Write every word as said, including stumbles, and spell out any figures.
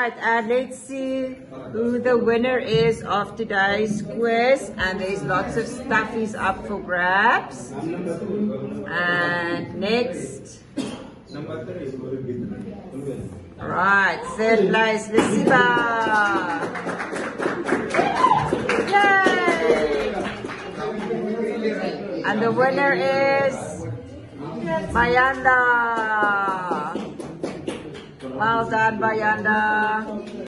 right, and let's see who the winner is of today's quiz. And there's lots of stuffies up for grabs. And next. All right, third place, Lisiba. Yay! And the winner is Mayanda. Well done, Mayanda.